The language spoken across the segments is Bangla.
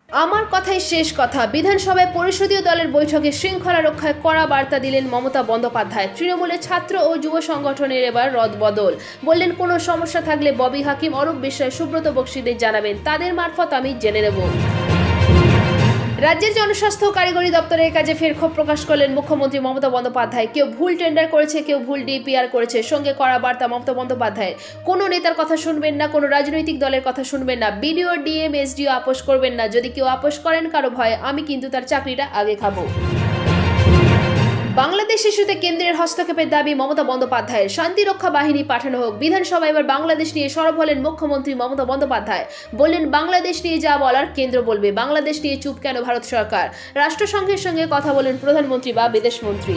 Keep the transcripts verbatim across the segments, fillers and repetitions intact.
আমার কথাই শেষ কথা। বিধানসভায় পরিষদীয় দলের বৈঠকে শৃঙ্খলা রক্ষায় কড়া বার্তা দিলেন মমতা বন্দ্যোপাধ্যায়। তৃণমূলের ছাত্র ও যুব সংগঠনের এবার রদবদল। বললেন, কোনো সমস্যা থাকলে ববি হাকিম, অরূপ বিশ্বাস, সুব্রত বক্সীদের জানাবেন, তাদের মারফত আমি জেনে নেব। রাজ্যের জনস্বাস্থ্য ও কারিগরি দপ্তরের কাজে ফের ক্ষোভ প্রকাশ করলেন মুখ্যমন্ত্রী মমতা বন্দ্যোপাধ্যায়। কেউ ভুল টেন্ডার করেছে, কেউ ভুল ডিপিআর করেছে। সঙ্গে কড়া বার্তা মমতা বন্দ্যোপাধ্যায়। কোনো নেতার কথা শুনবেন না, কোনো রাজনৈতিক দলের কথা শুনবেন না। বিডিও, ডিএম, এসডিও আপোষ করবেন না। যদি কেউ আপোষ করেন কারো ভয়ে, আমি কিন্তু তার চাকরিটা আগে খাবো। বাংলাদেশ ইস্যুতে কেন্দ্রের হস্তক্ষেপের দাবি মমতা বন্দ্যোপাধ্যায়ের। শান্তি রক্ষা বাহিনী পাঠানো হোক। বিধানসভায় এবার বাংলাদেশ নিয়ে সরব হলেন মুখ্যমন্ত্রী মমতা বন্দ্যোপাধ্যায়। বললেন, বাংলাদেশ নিয়ে যা বলার কেন্দ্র বলবে। বাংলাদেশ নিয়ে চুপ কেন ভারত সরকার? রাষ্ট্রসংঘের সঙ্গে কথা বলেন প্রধানমন্ত্রী বা বিদেশমন্ত্রী।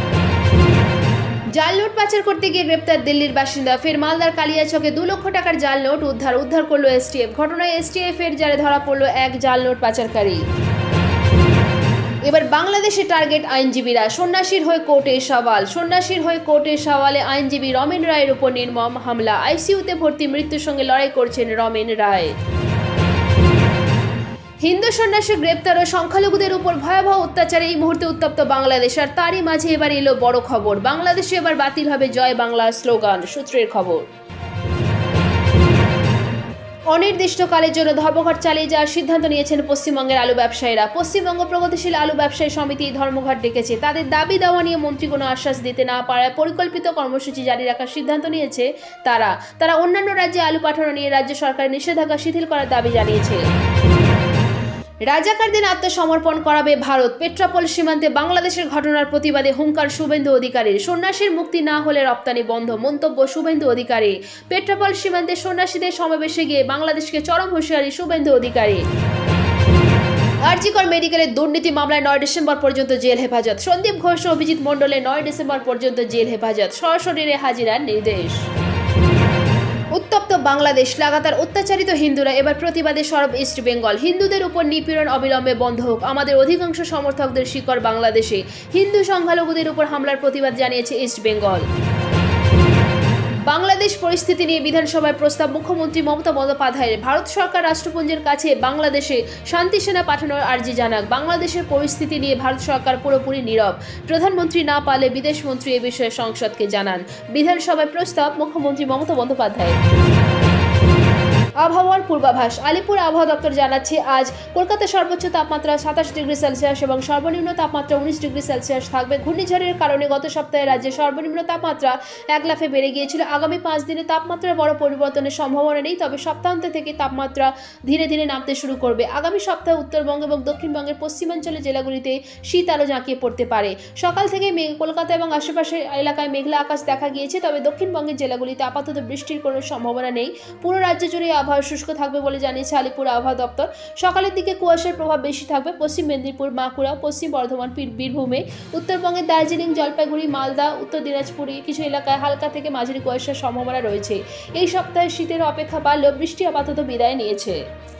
জাল নোট পাচার করতে গিয়ে গ্রেপ্তার দিল্লির বাসিন্দা। ফের মালদার কালিয়াচকে দু লক্ষ টাকার জাল নোট উদ্ধার উদ্ধার করলো এসটিএফ। ঘটনায় এসটিএফ এর জালে ধরা পড়লো এক জাল নোট পাচারকারী। এবার বাংলাদেশে টার্গেট আইনজীবীরা। সন্ন্যাসীর হয়ে কোর্টে সওয়াল। সন্ন্যাসীর হয়ে কোর্টে সওয়ালে আইনজীবী রমেন রায়ের উপর নির্মম হামলা। আইসিইউতে ভর্তি, মৃত্যুর সঙ্গে লড়াই করছেন রমেন রায়। হিন্দু সন্ন্যাসী গ্রেপ্তার ও সংখ্যালঘুদের উপর ভয়াবহ অত্যাচারে এই মুহূর্তে উত্তপ্ত বাংলাদেশ। আর তারই মাঝে এবার এলো বড় খবর। বাংলাদেশে এবার বাতিল হবে জয় বাংলা স্লোগান। সূত্রের খবর। অনির্দিষ্টকালের জন্য ধর্মঘট চালিয়ে যাওয়ার সিদ্ধান্ত নিয়েছেন পশ্চিমবঙ্গের আলু ব্যবসায়ীরা। পশ্চিমবঙ্গ প্রগতিশীল আলু ব্যবসায়ী সমিতি ধর্মঘট ডেকেছে। তাদের দাবি দাওয়া নিয়ে মন্ত্রী কোনো আশ্বাস দিতে না পারায় পরিকল্পিত কর্মসূচি জারি রাখার সিদ্ধান্ত নিয়েছে তারা তারা অন্যান্য রাজ্যে আলু পাঠানো নিয়ে রাজ্য সরকারের নিষেধাজ্ঞা শিথিল করার দাবি জানিয়েছে। রাজাকারদের আত্মসমর্পণ করাবে ভারত। পেট্রাপোল সীমান্তে বাংলাদেশের ঘটনার প্রতিবাদে হুঙ্কার শুভেন্দু অধিকারীর। সন্ন্যাসীর মুক্তি না হলে রপ্তানি বন্ধ, মন্তব্য শুভেন্দু অধিকারী। পেট্রাপোল সীমান্তে সন্ন্যাসীদের সমাবেশে গিয়ে বাংলাদেশকে চরম হুঁশিয়ারি শুভেন্দু অধিকারী। আরজিকর মেডিকেলের দুর্নীতি মামলায় নয় ডিসেম্বর পর্যন্ত জেল হেফাজত। সন্দীপ ঘোষ ও অভিজিৎ মণ্ডলের নয় ডিসেম্বর পর্যন্ত জেল হেফাজত। সশরীরে হাজিরার নির্দেশ। উত্তপ্ত বাংলাদেশ। লাগাতার অত্যাচারিত হিন্দুরা, এবার প্রতিবাদে সরব ইস্ট বেঙ্গল। হিন্দুদের উপর নিপীড়ন অবিলম্বে বন্ধ হোক। আমাদের অধিকাংশ সমর্থকদের শিকড় বাংলাদেশে। হিন্দু সংখ্যালঘুদের উপর হামলার প্রতিবাদ জানিয়েছে ইস্ট বেঙ্গল। বাংলাদেশ পরিস্থিতি নিয়ে বিধানসভায় প্রস্তাব মুখ্যমন্ত্রী মমতা বন্দ্যোপাধ্যায়ের। ভারত সরকার রাষ্ট্রপুঞ্জের কাছে বাংলাদেশে শান্তি সেনা পাঠানোর আর্জি জানাক। বাংলাদেশের পরিস্থিতি নিয়ে ভারত সরকার পুরোপুরি নীরব। প্রধানমন্ত্রী না পারলে বিদেশমন্ত্রী এ বিষয়ে সংসদকে জানান। বিধানসভায় প্রস্তাব মুখ্যমন্ত্রী মমতা বন্দ্যোপাধ্যায়ের। আবহাওয়ার পূর্বাভাস। আলিপুর আবহাওয়া দপ্তর জানাচ্ছে, আজ কলকাতার সর্বোচ্চ তাপমাত্রা সাতাশ ডিগ্রি সেলসিয়াস এবং সর্বনিম্ন তাপমাত্রা উনিশ ডিগ্রি সেলসিয়াস থাকবে। ঘূর্ণিঝড়ের কারণে গত সপ্তাহে রাজ্যে সর্বনিম্ন তাপমাত্রা এক লাফে বেড়ে গিয়েছিল। আগামী পাঁচ দিনে তাপমাত্রার বড় পরিবর্তনের সম্ভাবনা নেই, তবে সপ্তাহান্ত থেকে তাপমাত্রা ধীরে ধীরে নামতে শুরু করবে। আগামী সপ্তাহে উত্তরবঙ্গ এবং দক্ষিণবঙ্গের পশ্চিমাঞ্চলের জেলাগুলিতে শীত আলো জাঁকিয়ে পড়তে পারে। সকাল থেকে কলকাতা এবং আশেপাশের এলাকায় মেঘলা আকাশ দেখা গিয়েছে, তবে দক্ষিণবঙ্গের জেলাগুলিতে আপাতত বৃষ্টির কোনো সম্ভাবনা নেই। পুরো রাজ্য জুড়ে আবহাওয়া শুষ্ক থাকবে বলে জানিয়েছে আলিপুর আবহাওয়া দপ্তর। সকালের দিকে কুয়াশার প্রভাব বেশি থাকবে পশ্চিম মেদিনীপুর, বাঁকুড়া, পশ্চিম বর্ধমান, বীরভূমে। উত্তরবঙ্গের দার্জিলিং, জলপাইগুড়ি, মালদা, উত্তর দিনাজপুরে কিছু এলাকায় হালকা থেকে মাঝারি কুয়াশার সম্ভাবনা রয়েছে। এই সপ্তাহে শীতের অপেক্ষা বাড়লেও বৃষ্টি আপাতত বিদায় নিয়েছে।